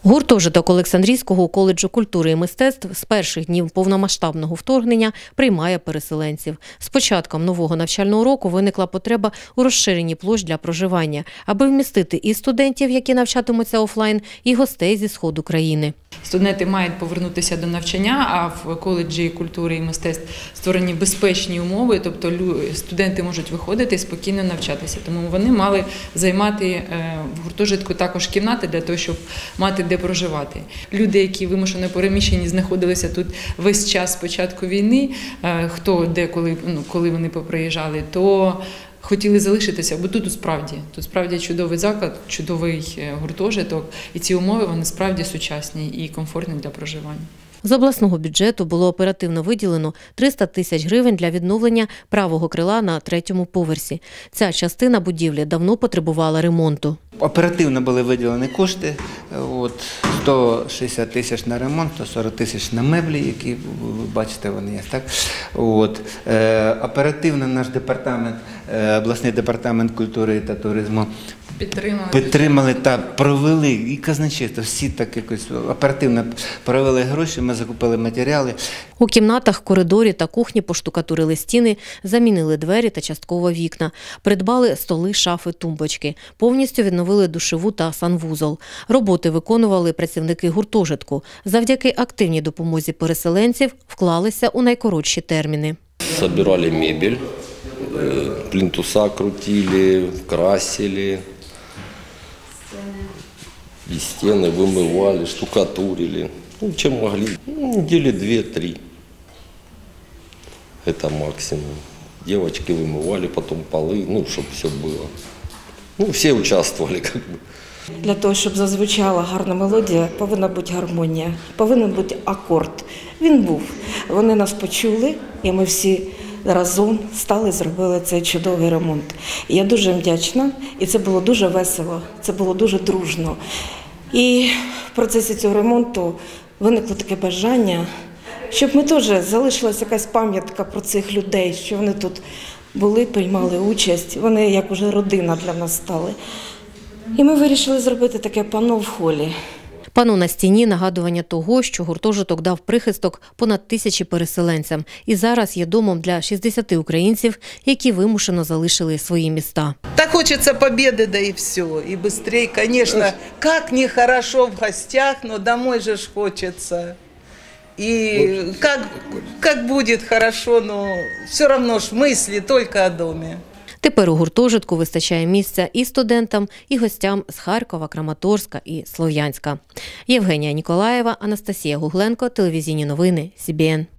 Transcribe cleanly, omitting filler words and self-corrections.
Гуртожиток Олександрійського коледжу культури і мистецтв з перших днів повномасштабного вторгнення приймає переселенців. З початком нового навчального року виникла потреба у розширенні площ для проживання, аби вмістити і студентів, які навчатимуться офлайн, і гостей зі сходу країни. Студенти мають повернутися до навчання, а в коледжі культури і мистецтв створені безпечні умови, тобто студенти можуть виходити і спокійно навчатися. Тому вони мали займати в гуртожитку також кімнати для того, щоб мати де проживати. Люди, які вимушено переміщені, знаходилися тут весь час з початку війни, хто де, коли вони поприїжджали, то хотіли залишитися, бо тут справді чудовий заклад, чудовий гуртожиток, і ці умови, вони справді сучасні і комфортні для проживання. З обласного бюджету було оперативно виділено 300 тисяч гривень для відновлення правого крила на 3-му поверсі. Ця частина будівлі давно потребувала ремонту. Оперативно були виділені кошти, 160 тисяч на ремонт, 140 тисяч на меблі, які, ви бачите, вони є. Так? Оперативно наш департамент, обласний департамент культури та туризму підтримали та провели, і казначейство, всі так якось оперативно провели гроші, ми закупили матеріали. У кімнатах, коридорі та кухні поштукатурили стіни, замінили двері та частково вікна, придбали столи, шафи, тумбочки, повністю відновили душову та санвузол. Роботи виконували працівники гуртожитку. Завдяки активній допомозі переселенців вклалися у найкоротші терміни. Собирали мебель, плінтуса крутили, красили. И стены вымывали, штукатурили. Чем могли. Недели 2-3. Это максимум. Девочки вымывали, потом полы, чтобы все было. Все участвовали как бы. Для того, щоб зазвучала гарна мелодія, повинна бути гармонія, повинен бути акорд. Він був. Вони нас почули, і ми всі разом стали, зробили цей чудовий ремонт. І я дуже вдячна, і це було дуже весело, це було дуже дружно. І в процесі цього ремонту виникло таке бажання, щоб ми теж залишилася якась пам'ятка про цих людей, що вони тут були, приймали участь, вони як уже родина для нас стали. І ми вирішили зробити таке панно в холі. Панно на стіні – нагадування того, що гуртожиток дав прихисток понад 1000 переселенцям і зараз є домом для 60 українців, які вимушено залишили свої міста. Так хочеться победы, да и все, и быстрее, конечно. Как нехорошо в гостях, но домой же ж хочется. И как будет хорошо, но все равно ж мысли только о доме. Тепер у гуртожитку вистачає місця і студентам, і гостям з Харкова, Краматорська і Слов'янська. Євгенія Ніколаєва, Анастасія Гугленко, телевізійні новини, СІБІН.